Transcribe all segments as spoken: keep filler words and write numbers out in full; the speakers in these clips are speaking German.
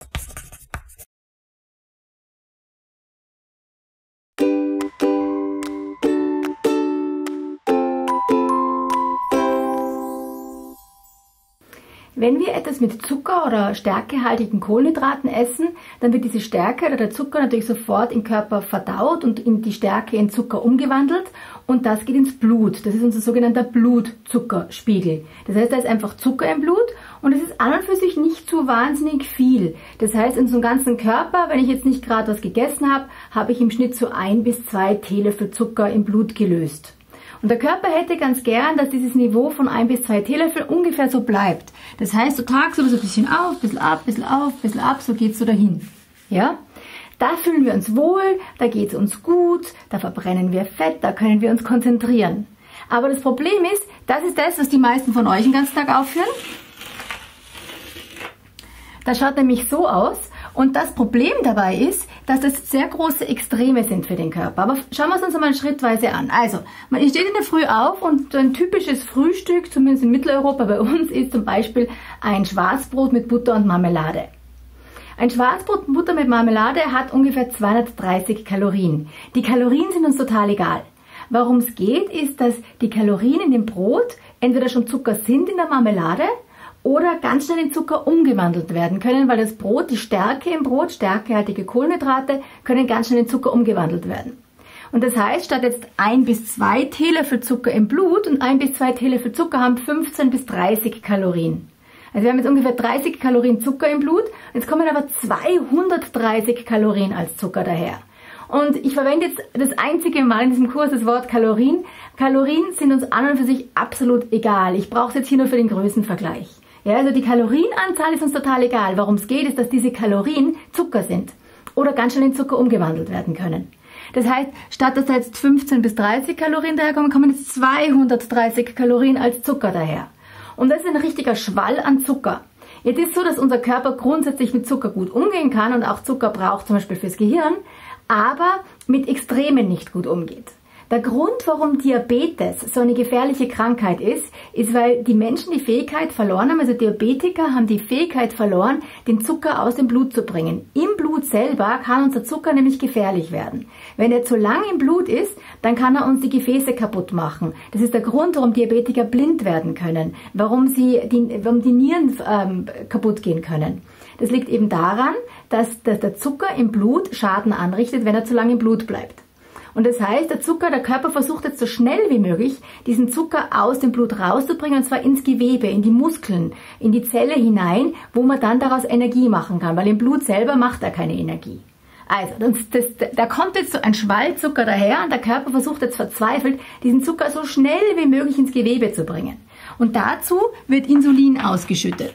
Wenn wir etwas mit Zucker oder stärkehaltigen Kohlenhydraten essen, dann wird diese Stärke oder der Zucker natürlich sofort im Körper verdaut und in die Stärke in Zucker umgewandelt und das geht ins Blut. Das ist unser sogenannter Blutzuckerspiegel. Das heißt, da ist einfach Zucker im Blut und es ist an und für sich nicht so wahnsinnig viel. Das heißt, in so einem ganzen Körper, wenn ich jetzt nicht gerade was gegessen habe, habe ich im Schnitt so ein bis zwei Teelöffel Zucker im Blut gelöst. Und der Körper hätte ganz gern, dass dieses Niveau von ein bis zwei Teelöffel ungefähr so bleibt. Das heißt, so tagsüber so ein bisschen auf, ein bisschen ab, ein bisschen auf, ein bisschen ab, so geht es so dahin. Ja? Da fühlen wir uns wohl, da geht es uns gut, da verbrennen wir Fett, da können wir uns konzentrieren. Aber das Problem ist, das ist das, was die meisten von euch den ganzen Tag aufführen. Das schaut nämlich so aus. Und das Problem dabei ist, dass das sehr große Extreme sind für den Körper. Aber schauen wir es uns einmal schrittweise an. Also, man steht in der Früh auf und ein typisches Frühstück, zumindest in Mitteleuropa bei uns, ist zum Beispiel ein Schwarzbrot mit Butter und Marmelade. Ein Schwarzbrot mit Butter mit Marmelade hat ungefähr zweihundertdreißig Kalorien. Die Kalorien sind uns total egal. Warum es geht, ist, dass die Kalorien in dem Brot entweder schon Zucker sind in der Marmelade oder ganz schnell in Zucker umgewandelt werden können, weil das Brot, die Stärke im Brot, stärkehaltige Kohlenhydrate, können ganz schnell in Zucker umgewandelt werden. Und das heißt, statt jetzt ein bis zwei Teelöffel Zucker im Blut und ein bis zwei Teelöffel Zucker haben fünfzehn bis dreißig Kalorien. Also wir haben jetzt ungefähr dreißig Kalorien Zucker im Blut, jetzt kommen aber zweihundertdreißig Kalorien als Zucker daher. Und ich verwende jetzt das einzige Mal in diesem Kurs das Wort Kalorien. Kalorien sind uns an und für sich absolut egal. Ich brauche es jetzt hier nur für den Größenvergleich. Ja, also die Kalorienanzahl ist uns total egal. Worum es geht, ist, dass diese Kalorien Zucker sind oder ganz schnell in Zucker umgewandelt werden können. Das heißt, statt dass da jetzt fünfzehn bis dreißig Kalorien daherkommen, kommen jetzt zweihundertdreißig Kalorien als Zucker daher. Und das ist ein richtiger Schwall an Zucker. Jetzt ist es so, dass unser Körper grundsätzlich mit Zucker gut umgehen kann und auch Zucker braucht, zum Beispiel fürs Gehirn, aber mit Extremen nicht gut umgeht. Der Grund, warum Diabetes so eine gefährliche Krankheit ist, ist, weil die Menschen die Fähigkeit verloren haben, also Diabetiker haben die Fähigkeit verloren, den Zucker aus dem Blut zu bringen. Im Blut selber kann unser Zucker nämlich gefährlich werden. Wenn er zu lang im Blut ist, dann kann er uns die Gefäße kaputt machen. Das ist der Grund, warum Diabetiker blind werden können, warum, sie die, warum die Nieren ähm, kaputt gehen können. Das liegt eben daran, dass, dass der Zucker im Blut Schaden anrichtet, wenn er zu lange im Blut bleibt. Und das heißt, der Zucker, der Körper versucht jetzt so schnell wie möglich, diesen Zucker aus dem Blut rauszubringen, und zwar ins Gewebe, in die Muskeln, in die Zelle hinein, wo man dann daraus Energie machen kann, weil im Blut selber macht er keine Energie. Also, das, das, da kommt jetzt so ein Schwall Zucker daher und der Körper versucht jetzt verzweifelt, diesen Zucker so schnell wie möglich ins Gewebe zu bringen. Und dazu wird Insulin ausgeschüttet.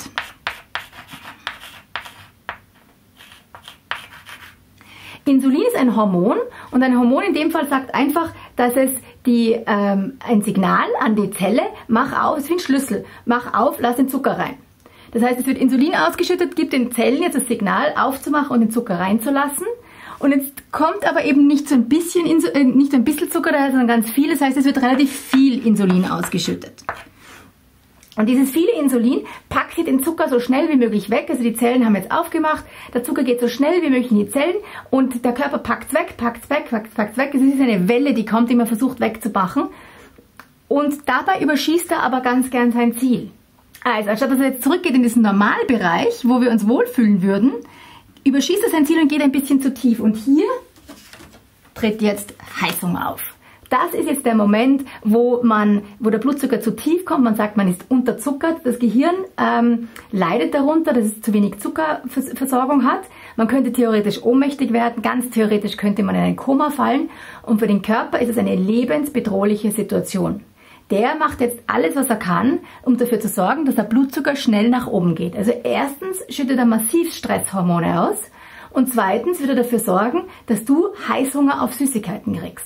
Insulin ist ein Hormon und ein Hormon in dem Fall sagt einfach, dass es die, ähm, ein Signal an die Zelle, mach auf, es ist wie ein Schlüssel, mach auf, lass den Zucker rein. Das heißt, es wird Insulin ausgeschüttet, gibt den Zellen jetzt das Signal aufzumachen und den Zucker reinzulassen. Und jetzt kommt aber eben nicht so ein bisschen, äh, nicht so ein bisschen Zucker daher, sondern ganz viel. Das heißt, es wird relativ viel Insulin ausgeschüttet. Und dieses viele Insulin packt hier den Zucker so schnell wie möglich weg. Also die Zellen haben jetzt aufgemacht, der Zucker geht so schnell wie möglich in die Zellen und der Körper packt es weg, packt es weg, packt es weg. Es ist eine Welle, die kommt, die man versucht wegzumachen. Und dabei überschießt er aber ganz gern sein Ziel. Also anstatt dass er jetzt zurückgeht in diesen Normalbereich, wo wir uns wohlfühlen würden, überschießt er sein Ziel und geht ein bisschen zu tief. Und hier tritt jetzt Heißhunger auf. Das ist jetzt der Moment, wo man, wo der Blutzucker zu tief kommt. Man sagt, man ist unterzuckert. Das Gehirn ähm, leidet darunter, dass es zu wenig Zuckerversorgung hat. Man könnte theoretisch ohnmächtig werden. Ganz theoretisch könnte man in ein Koma fallen. Und für den Körper ist es eine lebensbedrohliche Situation. Der macht jetzt alles, was er kann, um dafür zu sorgen, dass der Blutzucker schnell nach oben geht. Also erstens schüttet er massiv Stresshormone aus und zweitens wird er dafür sorgen, dass du Heißhunger auf Süßigkeiten kriegst.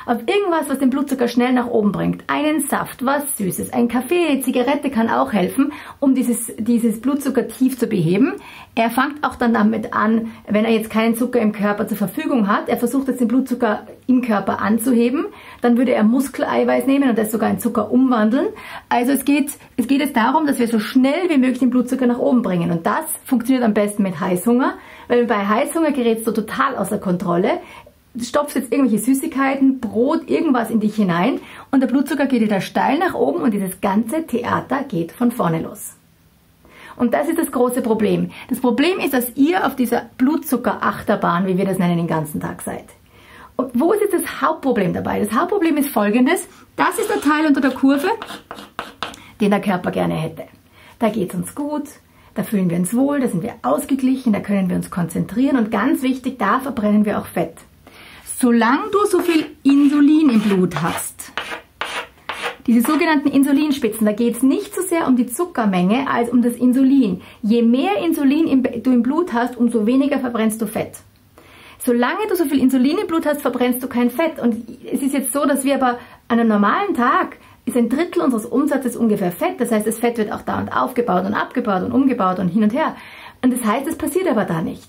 auf irgendwas, was den Blutzucker schnell nach oben bringt. Einen Saft, was Süßes, ein Kaffee, Zigarette kann auch helfen, um dieses, dieses Blutzuckertief zu beheben. Er fängt auch dann damit an, wenn er jetzt keinen Zucker im Körper zur Verfügung hat, er versucht jetzt den Blutzucker im Körper anzuheben, dann würde er Muskeleiweiß nehmen und das sogar in Zucker umwandeln. Also es geht, es geht jetzt darum, dass wir so schnell wie möglich den Blutzucker nach oben bringen und das funktioniert am besten mit Heißhunger, weil bei Heißhunger gerätst du total außer Kontrolle. Du stopfst jetzt irgendwelche Süßigkeiten, Brot, irgendwas in dich hinein und der Blutzucker geht wieder steil nach oben und dieses ganze Theater geht von vorne los. Und das ist das große Problem. Das Problem ist, dass ihr auf dieser Blutzuckerachterbahn, wie wir das nennen, den ganzen Tag seid. Und wo ist jetzt das Hauptproblem dabei? Das Hauptproblem ist folgendes. Das ist der Teil unter der Kurve, den der Körper gerne hätte. Da geht es uns gut, da fühlen wir uns wohl, da sind wir ausgeglichen, da können wir uns konzentrieren und ganz wichtig, da verbrennen wir auch Fett. Solange du so viel Insulin im Blut hast, diese sogenannten Insulinspitzen, da geht es nicht so sehr um die Zuckermenge als um das Insulin. Je mehr Insulin du im Blut hast, umso weniger verbrennst du Fett. Solange du so viel Insulin im Blut hast, verbrennst du kein Fett. Und es ist jetzt so, dass wir aber an einem normalen Tag ist ein Drittel unseres Umsatzes ungefähr Fett. Das heißt, das Fett wird auch dauernd aufgebaut und abgebaut und umgebaut und hin und her. Und das heißt, das passiert aber da nicht.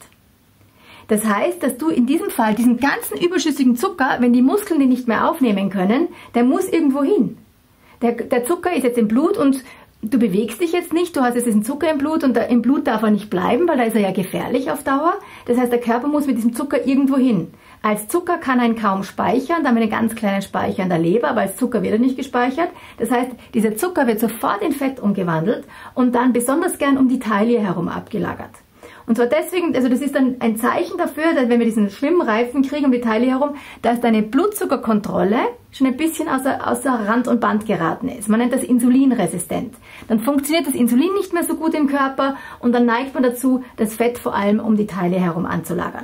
Das heißt, dass du in diesem Fall diesen ganzen überschüssigen Zucker, wenn die Muskeln den nicht mehr aufnehmen können, der muss irgendwo hin. Der, der Zucker ist jetzt im Blut und du bewegst dich jetzt nicht, du hast jetzt diesen Zucker im Blut und da, im Blut darf er nicht bleiben, weil da ist er ja gefährlich auf Dauer. Das heißt, der Körper muss mit diesem Zucker irgendwo hin. Als Zucker kann er ihn kaum speichern, da haben wir einen ganz kleinen Speicher in der Leber, aber als Zucker wird er nicht gespeichert. Das heißt, dieser Zucker wird sofort in Fett umgewandelt und dann besonders gern um die Taille herum abgelagert. Und zwar deswegen, also das ist dann ein Zeichen dafür, dass wenn wir diesen Schwimmreifen kriegen um die Taille herum, dass deine Blutzuckerkontrolle schon ein bisschen außer, außer Rand und Band geraten ist. Man nennt das insulinresistent. Dann funktioniert das Insulin nicht mehr so gut im Körper und dann neigt man dazu, das Fett vor allem um die Taille herum anzulagern.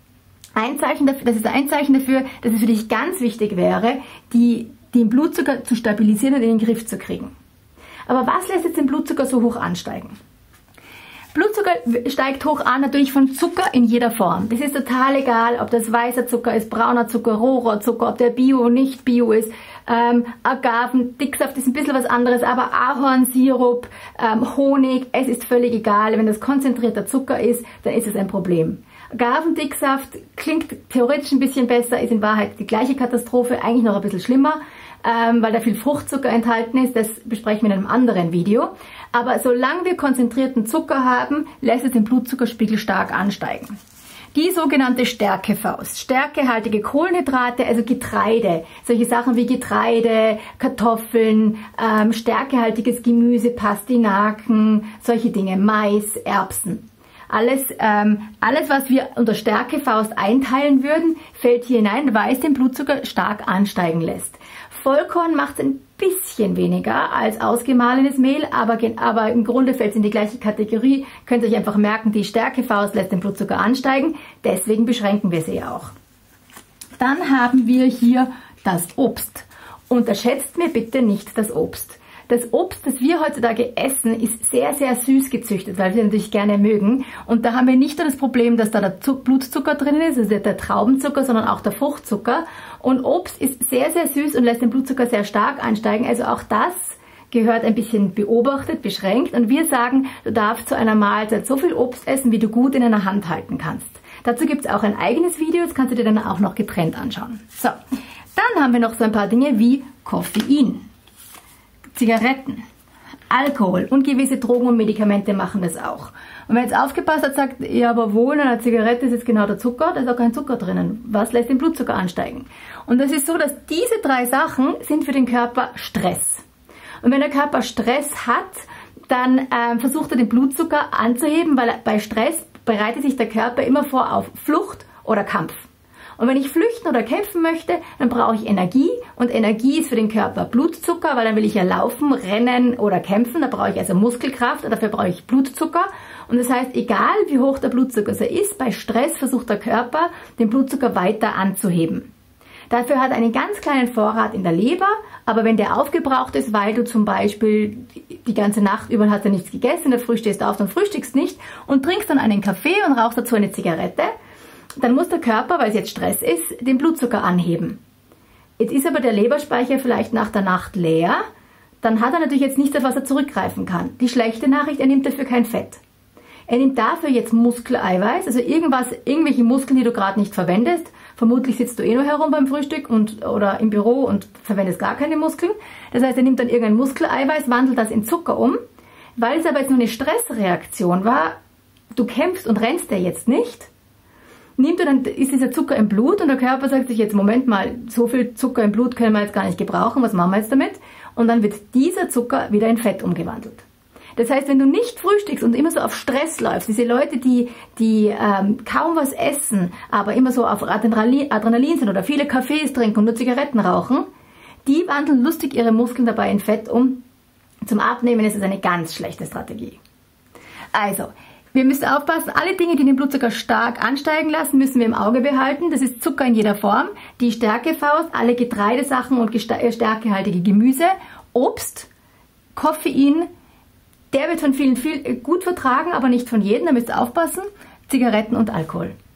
Ein Zeichen dafür, das ist ein Zeichen dafür, dass es für dich ganz wichtig wäre, die, den Blutzucker zu stabilisieren und in den Griff zu kriegen. Aber was lässt jetzt den Blutzucker so hoch ansteigen? Blutzucker steigt hoch an, natürlich von Zucker in jeder Form. Das ist total egal, ob das weißer Zucker ist, brauner Zucker, Rohrzucker, ob der Bio, nicht Bio ist. Ähm, Agaven, Dicksaft ist ein bisschen was anderes, aber Ahornsirup, ähm, Honig, es ist völlig egal. Wenn das konzentrierter Zucker ist, dann ist es ein Problem. Agavendicksaft klingt theoretisch ein bisschen besser, ist in Wahrheit die gleiche Katastrophe, eigentlich noch ein bisschen schlimmer. Ähm, weil da viel Fruchtzucker enthalten ist, das besprechen wir in einem anderen Video. Aber solange wir konzentrierten Zucker haben, lässt es den Blutzuckerspiegel stark ansteigen. Die sogenannte Stärkefaust, stärkehaltige Kohlenhydrate, also Getreide, solche Sachen wie Getreide, Kartoffeln, ähm, stärkehaltiges Gemüse, Pastinaken, solche Dinge, Mais, Erbsen. Alles, ähm, alles, was wir unter Stärkefaust einteilen würden, fällt hier hinein, weil es den Blutzucker stark ansteigen lässt. Vollkorn macht es ein bisschen weniger als ausgemahlenes Mehl, aber, aber im Grunde fällt es in die gleiche Kategorie. Könnt ihr euch einfach merken, die Stärkefaust lässt den Blutzucker ansteigen, deswegen beschränken wir sie auch. Dann haben wir hier das Obst. Unterschätzt mir bitte nicht das Obst. Das Obst, das wir heutzutage essen, ist sehr, sehr süß gezüchtet, weil wir natürlich gerne mögen. Und da haben wir nicht nur das Problem, dass da der Blutzucker drin ist, also der Traubenzucker, sondern auch der Fruchtzucker. Und Obst ist sehr, sehr süß und lässt den Blutzucker sehr stark ansteigen. Also auch das gehört ein bisschen beobachtet, beschränkt. Und wir sagen, du darfst zu einer Mahlzeit so viel Obst essen, wie du gut in einer Hand halten kannst. Dazu gibt es auch ein eigenes Video, das kannst du dir dann auch noch getrennt anschauen. So, dann haben wir noch so ein paar Dinge wie Koffein. Zigaretten, Alkohol und gewisse Drogen und Medikamente machen das auch. Und wenn jetzt aufgepasst hat, sagt, ja, aber wo in einer Zigarette ist jetzt genau der Zucker, da ist auch kein Zucker drinnen. Was lässt den Blutzucker ansteigen? Und das ist so, dass diese drei Sachen sind für den Körper Stress. Und wenn der Körper Stress hat, dann ähm, versucht er den Blutzucker anzuheben, weil bei Stress bereitet sich der Körper immer vor auf Flucht oder Kampf. Und wenn ich flüchten oder kämpfen möchte, dann brauche ich Energie. Und Energie ist für den Körper Blutzucker, weil dann will ich ja laufen, rennen oder kämpfen. Da brauche ich also Muskelkraft und dafür brauche ich Blutzucker. Und das heißt, egal wie hoch der Blutzucker so ist, bei Stress versucht der Körper, den Blutzucker weiter anzuheben. Dafür hat er einen ganz kleinen Vorrat in der Leber, aber wenn der aufgebraucht ist, weil du zum Beispiel die ganze Nacht über hast du nichts gegessen, in der Früh stehst du auf und frühstückst nicht und trinkst dann einen Kaffee und rauchst dazu eine Zigarette, dann muss der Körper, weil es jetzt Stress ist, den Blutzucker anheben. Jetzt ist aber der Leberspeicher vielleicht nach der Nacht leer, dann hat er natürlich jetzt nichts, auf was er zurückgreifen kann. Die schlechte Nachricht, er nimmt dafür kein Fett. Er nimmt dafür jetzt Muskeleiweiß, also irgendwas, irgendwelche Muskeln, die du gerade nicht verwendest. Vermutlich sitzt du eh nur herum beim Frühstück und, oder im Büro und verwendest gar keine Muskeln. Das heißt, er nimmt dann irgendein Muskeleiweiß, wandelt das in Zucker um. Weil es aber jetzt nur eine Stressreaktion war, du kämpfst und rennst ja jetzt nicht, nimmt er dann, ist dieser Zucker im Blut und der Körper sagt sich jetzt, Moment mal, so viel Zucker im Blut können wir jetzt gar nicht gebrauchen, was machen wir jetzt damit? Und dann wird dieser Zucker wieder in Fett umgewandelt. Das heißt, wenn du nicht frühstückst und immer so auf Stress läufst, diese Leute, die, die ähm, kaum was essen, aber immer so auf Adrenalin, Adrenalin sind oder viele Kaffees trinken und nur Zigaretten rauchen, die wandeln lustig ihre Muskeln dabei in Fett um. Zum Abnehmen ist es eine ganz schlechte Strategie. Also, wir müssen aufpassen, alle Dinge, die den Blutzucker stark ansteigen lassen, müssen wir im Auge behalten. Das ist Zucker in jeder Form, die Stärkefaust, alle Getreidesachen und stärkehaltige Gemüse, Obst, Koffein, der wird von vielen viel gut vertragen, aber nicht von jedem, da müsst ihr aufpassen, Zigaretten und Alkohol.